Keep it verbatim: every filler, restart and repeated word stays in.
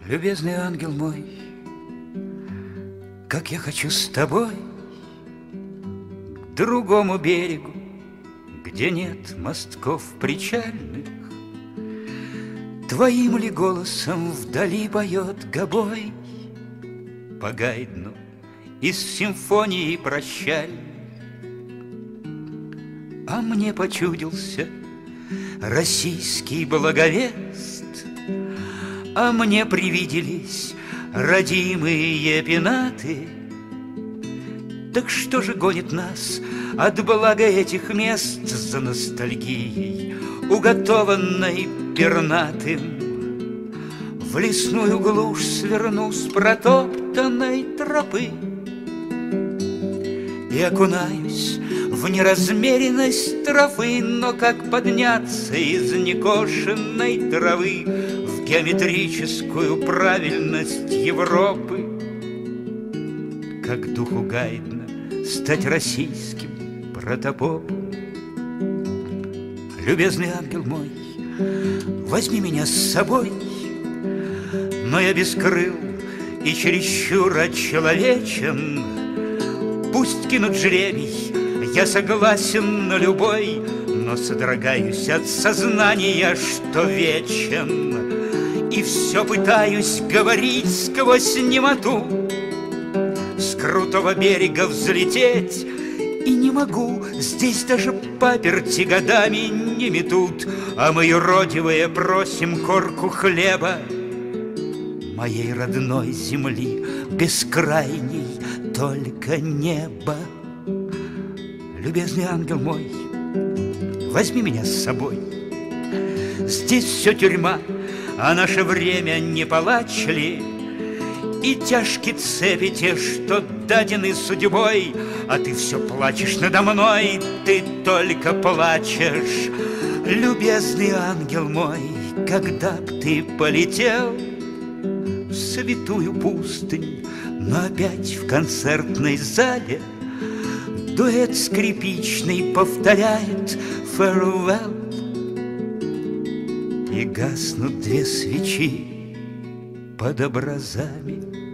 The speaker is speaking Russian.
Любезный ангел мой, как я хочу с тобой к другому берегу, где нет мостков причальных. Твоим ли голосом вдали поет гобой по Гайдну из симфонии прощальной? А мне почудился российский благовест, а мне привиделись родимые пенаты. Так что же гонит нас от блага этих мест за ностальгией, уготованной пернатым? В лесную глушь сверну с протоптанной тропы и окунаюсь в неразмеренность травы. Но как подняться из некошенной травы в геометрическую правильность Европы? Как духу Гайдна стать российским протопопом? Любезный ангел мой, возьми меня с собой, но я без крыл и чересчур отчеловечен. Пусть кинут жребий, я согласен на любой, но содрогаюсь от сознания, что вечен, и все пытаюсь говорить сквозь немоту. С крутого берега взлететь и не могу, здесь даже паперти годами не метут, а мы, юродивые, просим корку хлеба моей родной земли бескрайней, только небо. Любезный ангел мой, возьми меня с собой. Здесь все тюрьма, а наше время не палач ли? И тяжкие цепи те, что дадены судьбой, а ты все плачешь надо мной, ты только плачешь. Любезный ангел мой, когда б ты полетел в святую пустынь, но опять в концертной зале дуэт скрипичный повторяет farewell, и гаснут две свечи под образами